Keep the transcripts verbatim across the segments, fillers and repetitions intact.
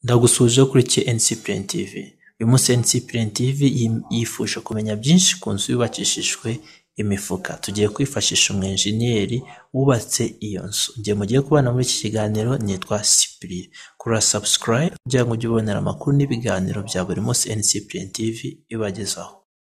Ndagusuje kuri N C Plan T V. Uyu munsi N C Plan T V yifuje kumenya byinshi ku nzu yubakishijwe imifuka. Tugiye kwifashisha umwenjeniyeri wubatse iyo nzu. Ngiye mugiye kubana muri iki kiganiro nitwa Cyprien. Kora subscribe kugira ngo ujye ubonera amakuru n'ibiganiro bya buri munsi N C Plan T V ibagezaho.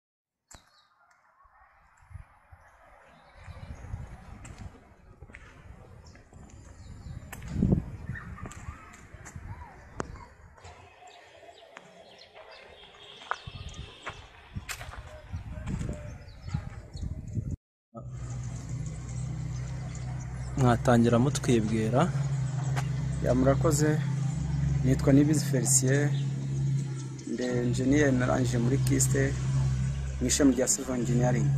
Mwatangira mutwibwira. Ya murakoze, nitwa Nibizi Felicien, ndi engineer narangije muri Kiste mu ishami rya Civil Engineering.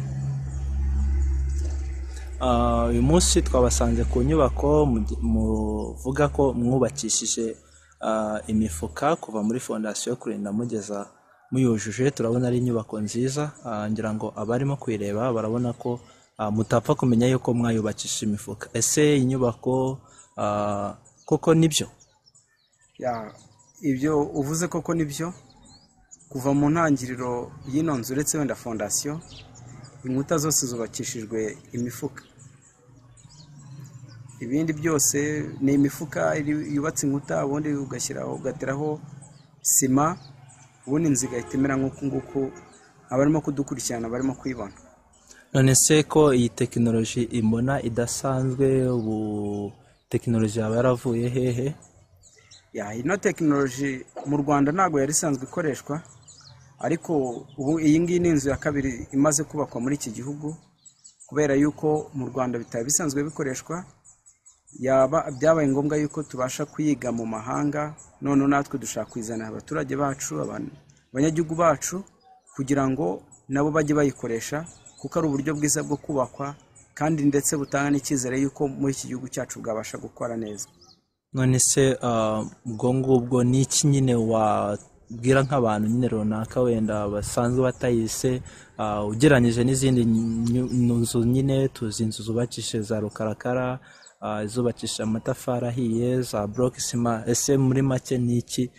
Ah, uyu munsi twabasanze ku nyubako muvuga ko mwubakishije imifuka kuva muri fondation kurinda mugeza muyujuje. Turabona ari inyubako nziza, ngira ngo abarimo kwireba barabona ko mutapfa kumenya yuko mwayubakishije imifuka. Ese inyubako koko nibyo? Ya ibyo uvuze koko nibyo. Kuva mu ntangiriro y'ino nzu uretse wenda fondation, inkuta zose zubakishijwe imifuka. Ibindi byose ni imifuka yubatse inkuta, ubundi ugashyiraho ugateraho sima, ubundi inzu igahitemera nk'uko nguko abarimo kudukurikirana barimo kwibona. None se ko iyi tekinoloji imbona idasanzwe, ubu tekinoloji yaba yaravuye hehe? Ya ino tekinoloji mu Rwanda ntago yari isanzwe ikoreshwa, ariko ubu iyi ngiyi ni inzu ya kabiri imaze kubakwa muri iki gihugu, kubera yuko mu Rwanda bitari bisanzwe bikoreshwa. Yaba byabaye ngombwa yuko tubasha kuyiga mu mahanga, none natwe dushaka kwizana abaturage bacu, abanyagihugu bacu, kugira ngo nabo bajye bayikoresha, kuko ari uburyo bwiza bwo kubakwa kandi ndetse butanga n'icyizere yuko muri iki gihugu cyacu bwabasha gukora neza. None se ubwo ngubwo ni iki nyine wabwira nk'abantu nyine runaka wenda basanzwe batayise, ugereranyije n'izindi nzu nyine tuzi inzu zubakishije za rukarakara, zubakishije amatafari ahiye, za block sima? Ese muri make ni iki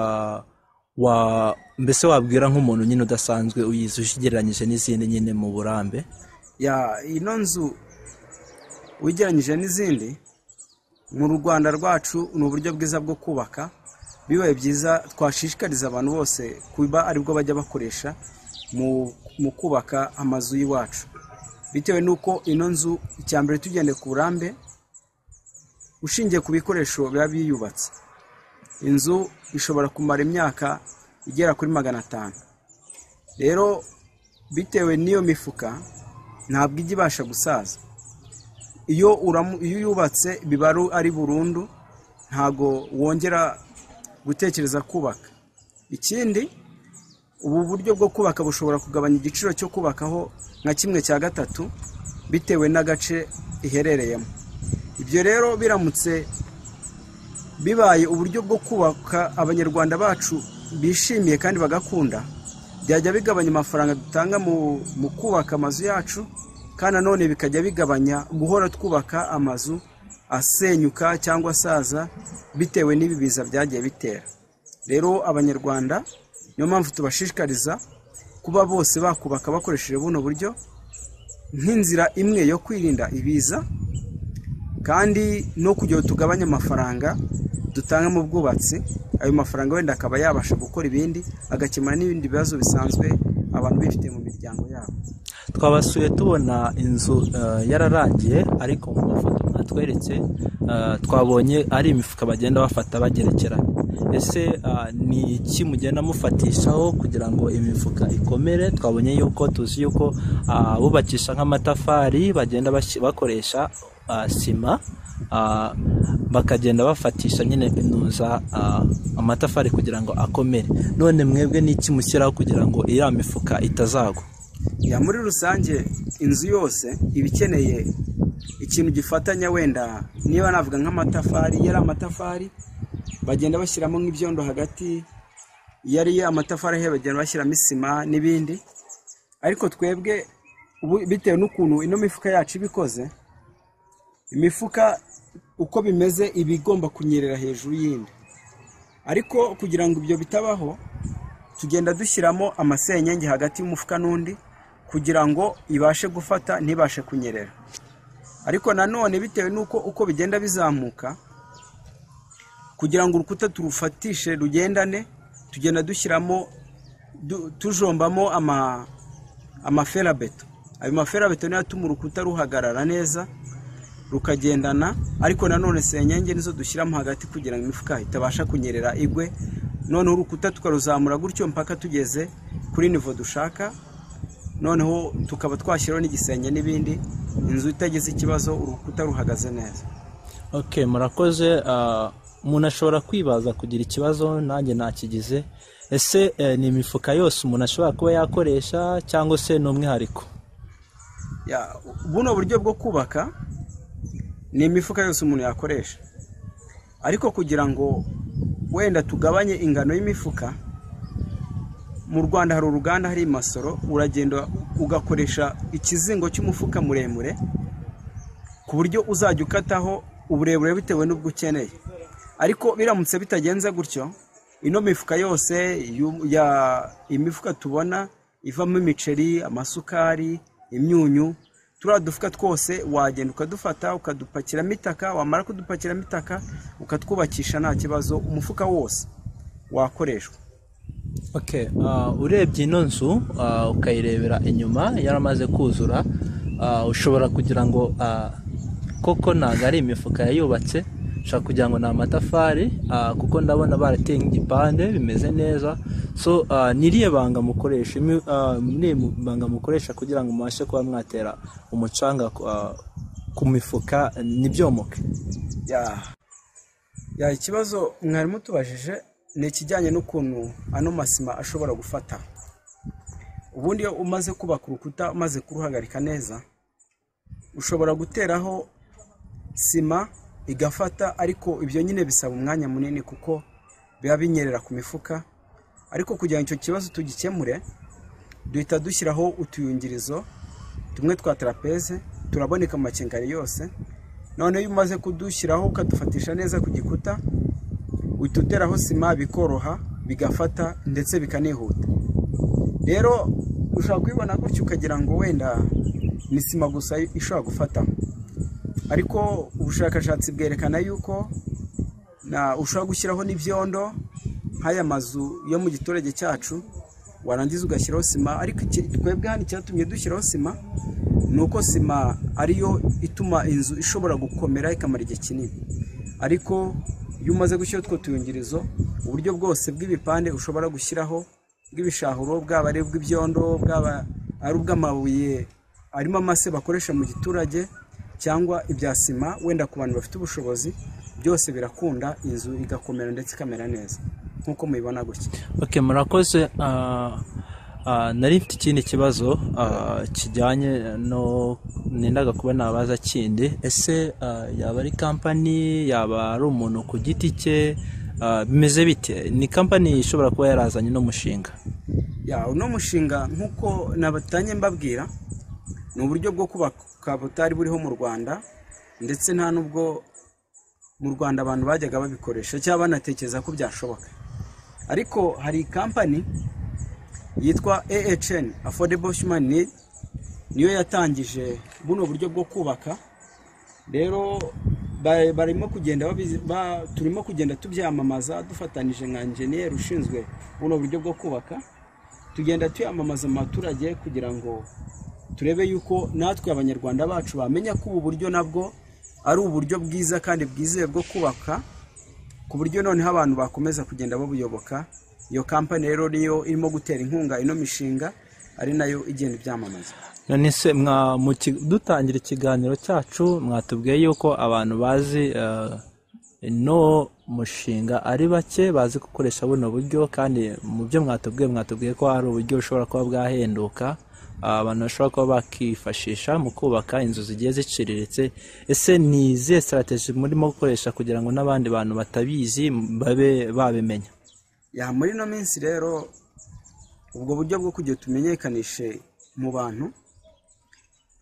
wa mbese wabwira nk'umuntu nyine udasanzwe uyizi ugereranyije n'izindi nyine mu burambe? Ya ino nzu ugereranyije n'izindi mu Rwanda rwacu ni uburyo bwiza bwo kubaka. Bibaye byiza twashishikariza abantu bose kuba aribwo bajya bakoresha mu kubaka amazu y'iwacu, bitewe nuko ino nzu icyambere tugende ku burambe ushingiye ku bikoresho biba biyubatse. Inzu ishobora kumara imyaka igera kuri magana atanu. Rero bitewe n'iyo mifuka ntabwo ijya ibasha gusaza. Iyo iyo yubatse biba ari burundu, ntago wongera gutekereza kubaka. Ikindi, ubu buryo bwo kubaka bushobora kugabanya igiciro cyo kubakaho nka kimwe cya gatatu bitewe n'agace iherereyemo. Ibyo rero biramutse bibaye uburyo bwo kubaka abanyarwanda bacu bishimiye kandi bagakunda, byajya bigabanya amafaranga dutanga mu kubaka amazu yacu, kandi nanone bikajya bigabanya guhora twubaka amazu asenyuka cyangwa asaza bitewe n'ibibiza byagiye bitera. Rero abanyarwanda niyo mpamvu tubashishikariza kuba bose bakubaka bakoresheje buno buryo nk'inzira imwe yo kwirinda ibiza, kandi no kugira ngo tugabanye amafaranga dutanga mu bwubatsi. Ayo mafaranga wenda akaba yabasha gukora ibindi, agakemura n'ibindi bibazo bisanzwe abantu bifite mu miryango yabo. Twabasuye tubona inzu yararangiye, ariko mu mafoto mwatweretse twabonye ari imifuka bagenda bafata bagerekeranye. Ese ni iki mugenda mufatishaho kugira ngo imifuka ikomere? Twabonye yuko tuzi yuko bubakisha nk'amatafari bagenda bakoresha sima, bakagenda bafatisha nyine inuza amatafari kugira ngo akomere. None mwebwe ni iki mushyiraho kugira ngo iriya mifuka itazagwa? Ya muri rusange inzu yose iba ikeneye ikintu gifatanya, wenda niba navuga nk'amatafari, yari amatafari bagenda bashyiramo nk'ibyondo hagati, yari amatafari ahiye bagenda bashyiramo isima n'ibindi. Ariko twebwe bitewe n'ukuntu ino mifuka yacu ibikoze, imifuka uko bimeze iba igomba kunyerera hejuru y'indi. ariko kugira ngo ibyo bitabaho tugenda dushyiramo amasenyenge hagati y'umufuka n'undi kugira ngo ibashe gufata ntibashe kunyerera. Ariko nanone bitewe nuko uko bigenda bizamuka kugira ngo urukuta turufatishe rugendane tugenda dushyiramo du, tujombamo ama amaferabeto. Ayo maferabeto niyo atuma urukuta ruhagarara neza rukagendana, ariko nanone senyenge nizo dushyiramo hagati kugira ngo imifuka itabasha kunyerera igwe, noneho urukuta tukaruzamura gutyo mpaka tugeze kuri nivo dushaka, noneho tukaba twashyiraho n'igisenge n'ibindi, inzu itageze ikibazo, urukuta ruhagaze neza. Okay, murakoze. Umuntu ashobora kwibaza kugira ikibazo nanjye nakigize, ese eh, ni imifuka yose umuntu ashobora kuba yakoresha cyangwa se n'umwihariko? Ya, buno buryo bwo kubaka ni imifuka yose umuntu yakoresha, ariko kugira ngo wenda tugabanye ingano y'imifuka, mu Rwanda hari uruganda hari Masoro, uragenda ugakoresha ikizingo cy'umufuka muremure ku buryo uzajya ukataho uburebure bitewe n'ubwo ukeneye. Ariko biramutse bitagenze gutyo, ino mifuka yose ya imifuka tubona ivamo imiceri, amasukari, imyunyu, turiya dufuka twose wagenda ukadufata ukadupakiramo itaka, wamara kudupakiramo itaka ukatwubakisha nta kibazo, umufuka wose wakoreshwa. Okay, uh, urebye ino nzu uh, ukayirebera inyuma yaramaze kuzura, uh, ushobora kugira ngo uh, koko ntago ari imifuka yayubatse, ushaka kugira ngo ni amatafari, uh, kuko ndabona barateye igipande bimeze neza. So uh, niriye banga mukoresha uh, niriye banga mukoresha kugira ngo mubashe kuba mwatera umucanga uh, ku mifuka nibyomoke? Ya ya ikibazo mwari mutubajije ni ikijyanye n'ukuntu ano masima ashobora gufata. Ubundi iyo umaze kubaka urukuta umaze kuruhagarika neza, ushobora guteraho sima igafata, ariko ibyo nyine bisaba umwanya munini kuko biba binyerera ku mifuka. Ariko kugira ngo icyo kibazo tugikemure, duhita dushyiraho utuyungirizo tumwe twa trapeze, turaboneka mu makengari yose. None iyo umaze kudushyiraho ukadufatisha neza ku gikuta, ututeraho sima bikoroha bigafata ndetse bikanihuta. Rero ushaka kwibona gutyo ukagira ngo wenda ni sima gusa ishobora gufata, ariko ubushakashatsi bwerekana yuko na ushobora gushyiraho n'ibyondo nk'aya mazu yo mu giturage cyacu, warangiza ugashyiraho sima. Ariko twebwe hano icyatumye dushyiraho sima ni uko sima ariyo ituma inzu ishobora gukomera ikamara igihe kinini. Ariko iyo umaze gushyiraho utwo tuyungirizo, uburyo bwose bw'ibipande ushobora gushyiraho bw'ibishahuro, bwaba ari ubw'ibyondo, bwaba ari ubw'amabuye arimo amase bakoresha mu giturage, cyangwa ibya sima wenda ku bantu bafite ubushobozi, byose birakunda inzu igakomera ndetse ikamera neza nkuko mubibona gutya. Okay, murakoze. uh, uh, nari mfite ikindi kibazo uh, kijyanye no nendaga kuba nabaza kindi, ese uh, yaba ari company, yaba ari umuntu ku giti cye, uh, bimeze bite? Ni company ishobora kuba yarazanye no mushinga? Ya, uno mushinga nkuko nabatanye mbabwira, ni uburyo bwo kubaka butari buriho mu Rwanda, ndetse nta nubwo mu Rwanda abantu bajyaga babikoresha cyangwa banatekereza ko byashoboka. Ariko hari company yitwa A H N, Affordable Human Need, niyo yatangije buno buryo bwo kubaka. Rero barimo kugenda ba, turimo kugenda tubyamamaza dufatanije nka engineer ushinzwe buno buryo bwo kubaka, tugenda tuyamamaza mu baturage kugira ngo turebe yuko natwe abanyarwanda bacu bamenya ko ubu buryo nabwo ari uburyo bwiza kandi bwizewe bwo kubaka, ku buryo noneho abantu bakomeza kugenda babuyoboka. Iyo company rero niyo irimo gutera inkunga ino mishinga, ari nayo igenda ibyamamaza. None se mwa dutangira ikiganiro cyacu mwatubwiye yuko abantu bazi uh, no mushinga ari bake bazi gukoresha buno buryo, kandi mu byo mwatubwiye mwatubwiye ko hari uburyo ushobora kuba bwahenduka abantu bashobora kuba bakifashisha mu kubaka inzu zigiye ziciriritse. Ese ni izihe strategy murimo gukoresha kugira ngo n'abandi bantu batabizi babe babimenya? Ya, muri no minsi rero ubwo buryo bwo kugira tumenyekanishe mu bantu,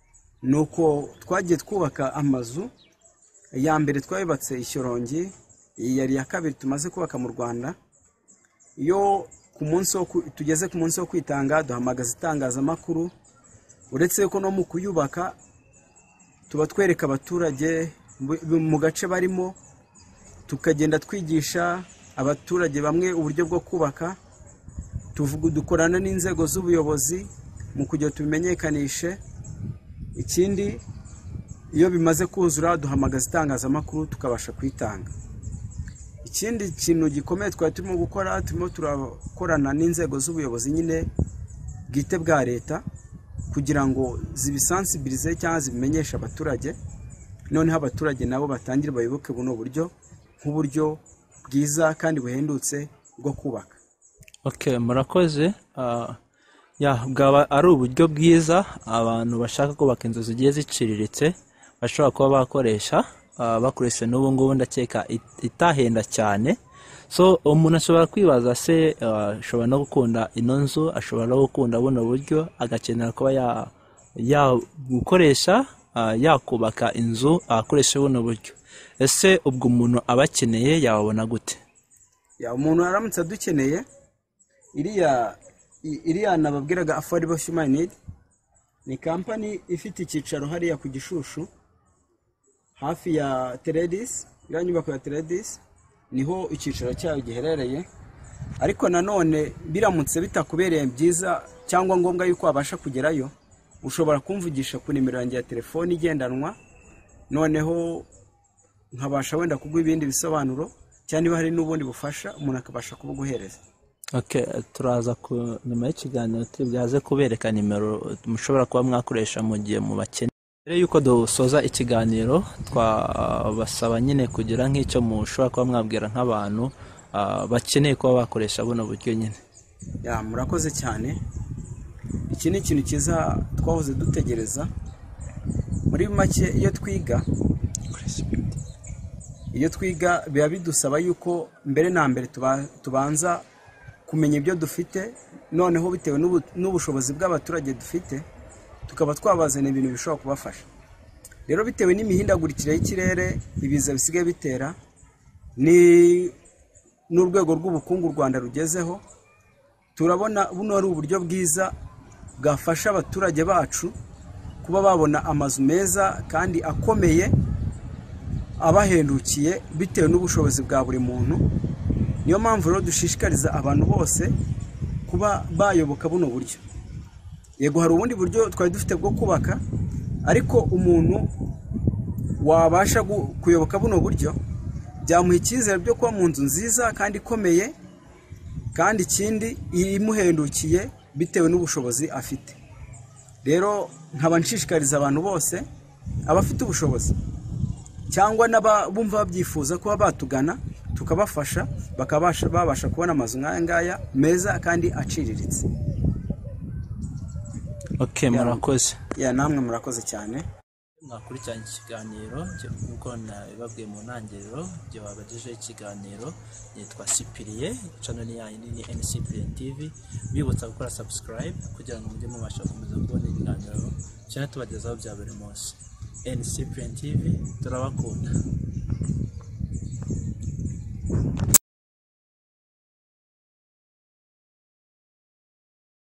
nuko twagiye twubaka amazu. Ya mbere twayibatse Ishyorongi, iyi yari ya kabiri tumaze kubaka mu Rwanda. Iyo ku munsi wo tugeze ku munsi wo kwitanga duhamagaza itangazamakuru, uretse ko no mu kuyubaka tuba twereka abaturage mu gace barimo, tukagenda twigisha abaturage bamwe uburyo bwo kubaka, tuvuga dukorana n'inzego z'ubuyobozi mu kugira tubimenyekanishe. Ikindi iyo bimaze kuzura duhamagaza itangazamakuru tukabasha kwitanga. Ikindi kintu gikomeye twari turimo gukora, turimo turakorana n'inzego z'ubuyobozi nyine bwite bwa leta kugira ngo zibisensibilize cyangwa zibimenyesha abaturage, noneho abaturage nabo batangire bayoboke buno buryo nk'uburyo bwiza kandi buhendutse bwo kubaka. Okay, murakoze. Uh, ya bwaba ari uburyo bwiza abantu bashaka kubaka inzu zigiye ziciriritse bashobora kuba bakoresha, uh, bakoresha n'ubu ngubu ndakeka it, itahenda cyane. So umuntu ashobora kwibaza se ashobora uh, no gukunda ino nzu, ashobora no gukunda buno buryo agakenera kuba ya ya gukoresha uh, yakubaka inzu akoresha buno buryo. Ese ubwo umuntu abakeneye yabona gute? Ya umuntu aramutse adukeneye, iriya iriya nababwiraga Affordable Human Need ni company ifite icyicaro hariya ku Gishushu hafi ya Teredis, iriya nyubako ya Teredis niho icyicaro cyayo giherereye. Ariko nanone biramutse bitakubereye byiza cyangwa ngombwa yuko abasha kugerayo, ushobora kumvugisha ku nimero yanjye ya telefone igendanwa, noneho nkabasha wenda kuguha ibindi bisobanuro cyane niba hari n'ubundi bufasha umuntu akabasha kubuguhereza. Okay, turaza ku nyuma y'ikiganiro tubyaze kubereka nimero mushobora kuba mwakoresha mu gihe mu bakene. Mbere yuko dusoza ikiganiro twabasaba nyine kugira nk'icyo mushobora kuba mwabwira nk'abantu uh, bakeneye kuba bakoresha buno buryo nyine. Ya murakoze cyane. Iki ni ikintu kiza twahoze dutegereza. Muri make iyo twiga iyo twiga biba bidusaba yuko mbere na mbere tuba, tubanza kumenya ibyo dufite, noneho bitewe n'ubushobozi bw'abaturage dufite tukaba twabazana ibintu bishobora kubafasha. Rero bitewe n'imihindagurikire y'ikirere ibiza bisigaye bitera ni n'urwego rw'ubukungu u Rwanda rugezeho, turabona buno ari uburyo bwiza bwafasha abaturage bacu kuba babona amazu meza kandi akomeye abahendukiye bitewe n'ubushobozi bwa buri muntu. Niyo mpamvu rero dushishikariza abantu bose kuba bayoboka buno buryo. Yego hari ubundi buryo twari dufite bwo kubaka, ariko umuntu wabasha kuyoboka buno buryo byamuha icyizere byo kuba mu nzu nziza kandi ikomeye, kandi ikindi imuhendukiye bitewe n'ubushobozi afite. Rero nkaba nshishikariza abantu bose abafite ubushobozi cyangwa n'abumva babyifuza kuba batugana tukabafasha bakabasha babasha kubona amazu nk'aya ngaya meza kandi aciriritse. Okay, murakoze. Ya namwe murakoze cyane. Mwakurikiranye ikiganiro nkuko nabibabwiye mu ntangiriro, byo babagejeje ikiganiro yitwa Cyprien, channel yanyu ni N Cyprien T V. Bibutsa gukora subscribe kugira ngo mujye mubasha gukomeza kubona ibiganiro cyane tubagezaho bya buri munsi. N Cyprien T V turabakunda.